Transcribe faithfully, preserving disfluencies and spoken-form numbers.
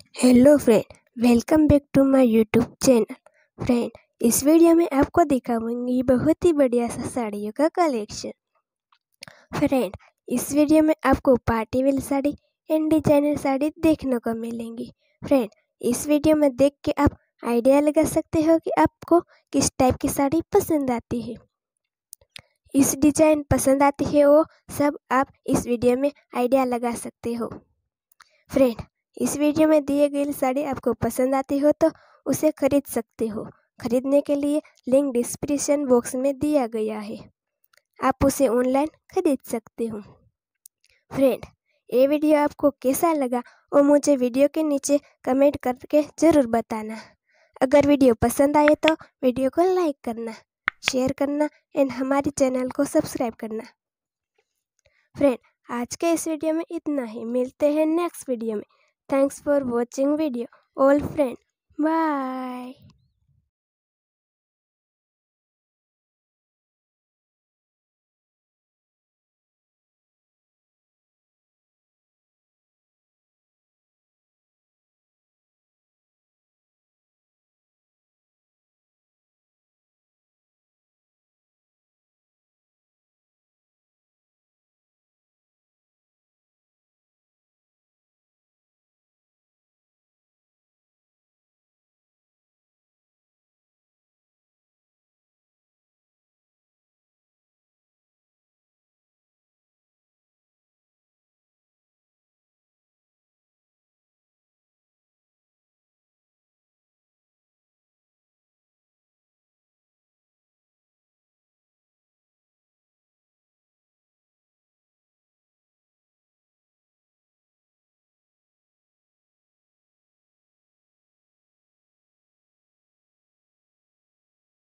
Hello friend, welcome back to my YouTube channel. Friend, इस video में आपको दिखाऊंगी बहुत ही बढ़िया सा साड़ियों का कलेक्शन। फ्रेंड, इस वीडियो में आपको party wear sari and designer sari देखने को मिलेंगी। फ्रेंड, इस वीडियो में देख के आप आइडिया लगा सकते हो कि आपको किस टाइप की साड़ी पसंद आती है, इस डिजाइन पसंद आती है, वो सब आप इस वीडियो में आइडिया लगा सकते हो। फ्रेंड, इस वीडियो में दिए गई साड़ी आपको पसंद आती हो तो उसे खरीद सकते हो। खरीदने के लिए लिंक डिस्क्रिप्शन बॉक्स में दिया गया है, आप उसे ऑनलाइन खरीद सकते हो। फ्रेंड, ये वीडियो आपको कैसा लगा और मुझे वीडियो के नीचे कमेंट करके ज़रूर बताना। अगर वीडियो पसंद आए तो वीडियो को लाइक करना, शेयर करना एंड हमारे चैनल को सब्सक्राइब करना। फ्रेंड, आज के इस वीडियो में इतना ही, मिलते हैं नेक्स्ट वीडियो में। Thanks for watching video all friend. Bye.